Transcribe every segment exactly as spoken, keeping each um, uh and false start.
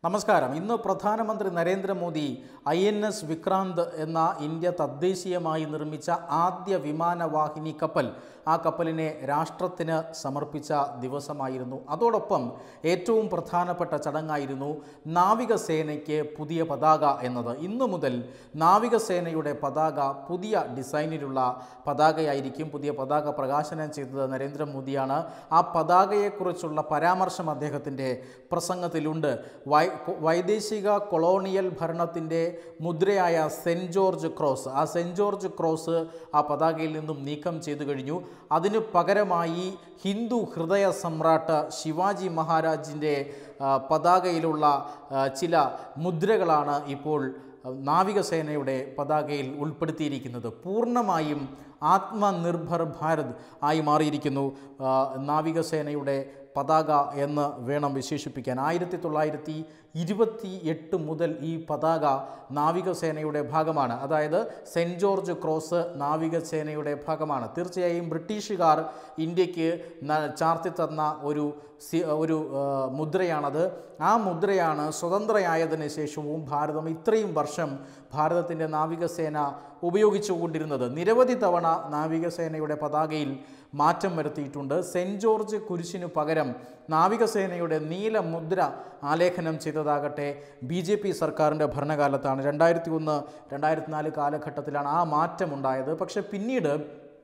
നമസ്കാരം. ഇന്ന് പ്രധാനമന്ത്രി Narendra Modi I N S Vikrant എന്ന ഇന്ത്യ തദ്ദേശീയമായി നിർമ്മിച്ച ആദ്യ വിമാനവാഹിനി കപ്പൽ ആ കപ്പലിനെ രാഷ്ട്രത്തിന് സമർപ്പിച്ച ദിവസമായിരുന്നു. അതോടൊപ്പം ഏറ്റവും പ്രധാനപ്പെട്ട ചടങ്ങായിരുന്നു നാവികസേനയ്ക്ക് പുതിയ പതാക എന്നത്. ഇന്നു മുതൽ നാവികസേനയുടെ പതാക പുതിയ ഡിസൈനിലുള്ള പതാകയായിരിക്കും. പുതിയ പതാക പ്രകാശനം ചെയ്തത് നരേന്ദ്രമോദിയാണ്. ആ പതാകയെക്കുറിച്ചുള്ള പരാമർശം അദ്ദേഹത്തിൻ്റെ പ്രസംഗത്തിലുണ്ട്. വൈ വൈദേശിക കൊളോണിയൽ ഭരണത്തിൻ്റെ മുദ്രയായ സെൻറ്റ് ജോർജ് ക്രോസ്, ആ സെൻറ്റ് ജോർജ് ക്രോസ് ആ പതാകയിൽ നിന്നും നീക്കം ചെയ്തു കഴിഞ്ഞു. അതിനു പകരമായി ഹിന്ദു ഹൃദയ സമ്രാട്ട് ശിവാജി മഹാരാജിൻ്റെ പതാകയിലുള്ള ചില മുദ്രകളാണ് ഇപ്പോൾ നാവികസേനയുടെ പതാകയിൽ ഉൾപ്പെടുത്തിയിരിക്കുന്നത്. പൂർണ്ണമായും ആത്മനിർഭർ ഭാരത് ആയി മാറിയിരിക്കുന്നു നാവികസേനയുടെ പതാക എന്ന് വേണം വിശേഷിപ്പിക്കാൻ. ആയിരത്തി തൊള്ളായിരത്തി ഇരുപത്തി എട്ട് മുതൽ ഈ പതാക നാവികസേനയുടെ ഭാഗമാണ്. അതായത് സെൻറ്റ് ജോർജ് ക്രോസ് നാവികസേനയുടെ ഭാഗമാണ്. തീർച്ചയായും ബ്രിട്ടീഷുകാർ ഇന്ത്യക്ക് ചാർത്തി തന്ന ഒരു ഒരു മുദ്രയാണത്. ആ മുദ്രയാണ് സ്വതന്ത്രയായതിനു ശേഷവും ഭാരതം ഇത്രയും വർഷം ഭാരതത്തിൻ്റെ നാവികസേന ഉപയോഗിച്ചുകൊണ്ടിരുന്നത്. നിരവധി തവണ നാവികസേനയുടെ പതാകയിൽ മാറ്റം വരുത്തിയിട്ടുണ്ട്. സെൻറ്റ് ജോർജ് കുരിശിനു പകരം നാവികസേനയുടെ നീല മുദ്ര ആലേഖനം ചെയ്തതാകട്ടെ ബി ജെ പി സർക്കാരിൻ്റെ ഭരണകാലത്താണ്. രണ്ടായിരത്തി ഒന്ന് രണ്ടായിരത്തി നാല് കാലഘട്ടത്തിലാണ് ആ മാറ്റമുണ്ടായത്. പക്ഷേ പിന്നീട്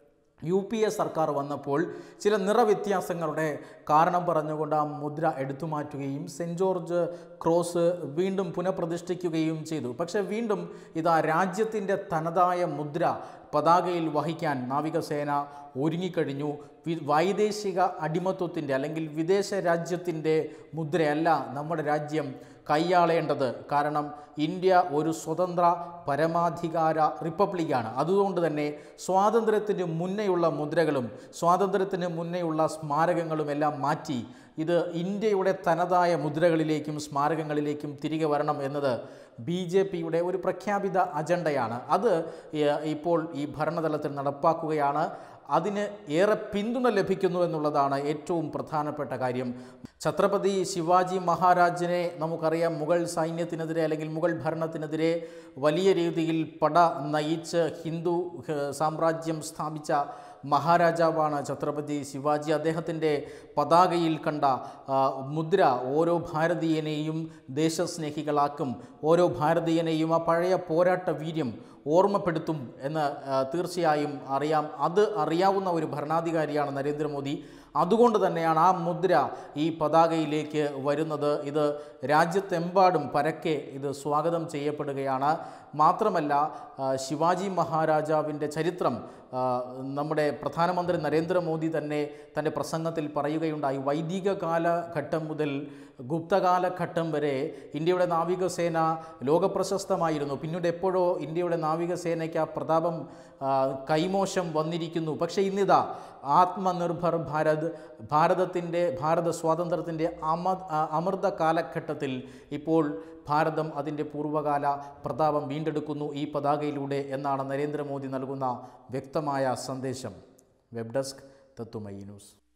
യു പി എ സർക്കാർ വന്നപ്പോൾ ചില നിറവ്യത്യാസങ്ങളുടെ കാരണം പറഞ്ഞുകൊണ്ട് ആ മുദ്ര എടുത്തു മാറ്റുകയും സെൻറ്റ് ജോർജ് ക്രോസ് വീണ്ടും പുനഃപ്രതിഷ്ഠിക്കുകയും ചെയ്തു. പക്ഷേ വീണ്ടും ഇതാ രാജ്യത്തിൻ്റെ തനതായ മുദ്ര പതാകയിൽ വഹിക്കാൻ നാവികസേന ഒരുങ്ങിക്കഴിഞ്ഞു. വൈദേശിക അടിമത്വത്തിൻ്റെ അല്ലെങ്കിൽ വിദേശ രാജ്യത്തിൻ്റെ മുദ്രയല്ല നമ്മുടെ രാജ്യം കൈയാളേണ്ടത്. കാരണം ഇന്ത്യ ഒരു സ്വതന്ത്ര പരമാധികാര റിപ്പബ്ലിക്കാണ്. അതുകൊണ്ട് തന്നെ സ്വാതന്ത്ര്യത്തിന് മുന്നേയുള്ള മുദ്രകളും സ്വാതന്ത്ര്യത്തിന് മുന്നേയുള്ള സ്മാരകങ്ങളും എല്ലാം മാറ്റി ഇത് ഇന്ത്യയുടെ തനതായ മുദ്രകളിലേക്കും സ്മാരകങ്ങളിലേക്കും തിരികെ വരണം എന്നത് ബി ജെ പിയുടെ ഒരു പ്രഖ്യാപിത അജണ്ടയാണ്. അത് ഇപ്പോൾ ഈ ഭരണതലത്തിൽ നടപ്പാക്കുകയാണ്. അതിന് ഏറെ പിന്തുണ ലഭിക്കുന്നു എന്നുള്ളതാണ് ഏറ്റവും പ്രധാനപ്പെട്ട കാര്യം. ഛത്രപതി ശിവാജി മഹാരാജിനെ നമുക്കറിയാം, മുഗൾ സൈന്യത്തിനെതിരെ അല്ലെങ്കിൽ മുഗൾ ഭരണത്തിനെതിരെ വലിയ രീതിയിൽ പട നയിച്ച് ഹിന്ദു സാമ്രാജ്യം സ്ഥാപിച്ച മഹാരാജാവാണ് ഛത്രപതി ശിവാജി. അദ്ദേഹത്തിൻ്റെ പതാകയിൽ കണ്ട മുദ്ര ഓരോ ഭാരതീയനെയും ദേശസ്നേഹികളാക്കും, ഓരോ ഭാരതീയനെയും ആ പഴയ പോരാട്ട വീര്യം ഓർമ്മപ്പെടുത്തും എന്ന് തീർച്ചയായും അറിയാം. അത് അറിയാവുന്ന ഒരു ഭരണാധികാരിയാണ് നരേന്ദ്രമോദി. അതുകൊണ്ട് തന്നെയാണ് ആ മുദ്ര ഈ പതാകയിലേക്ക് വരുന്നത്. ഇത് രാജ്യത്തെമ്പാടും പരക്കെ ഇത് സ്വാഗതം ചെയ്യപ്പെടുകയാണ്. മാത്രമല്ല ശിവാജി മഹാരാജാവിൻ്റെ ചരിത്രം നമ്മുടെ പ്രധാനമന്ത്രി നരേന്ദ്രമോദി തന്നെ തൻ്റെ പ്രസംഗത്തിൽ പറയുകയുണ്ടായി. വൈദിക കാലഘട്ടം മുതൽ ഗുപ്തകാലഘട്ടം വരെ ഇന്ത്യയുടെ നാവികസേന ലോകപ്രശസ്തമായിരുന്നു. പിന്നീട് എപ്പോഴോ ഇന്ത്യയുടെ നാവികസേനയ്ക്ക് ആ പ്രതാപം കൈമോശം വന്നിരിക്കുന്നു. പക്ഷേ ഇന്നിതാ ആത്മനിർഭർ ഭാരത്, ഭാരതത്തിൻ്റെ ഭാരത സ്വാതന്ത്ര്യത്തിൻ്റെ അമ അമൃത കാലഘട്ടത്തിൽ ഇപ്പോൾ ഭാരതം അതിൻ്റെ പൂർവ്വകാല പ്രതാപം വീണ്ടെടുക്കുന്നു ഈ പതാകയിലൂടെ എന്നാണ് നരേന്ദ്രമോദി നൽകുന്ന വ്യക്തമായ സന്ദേശം. Web desk Tatwamayi news.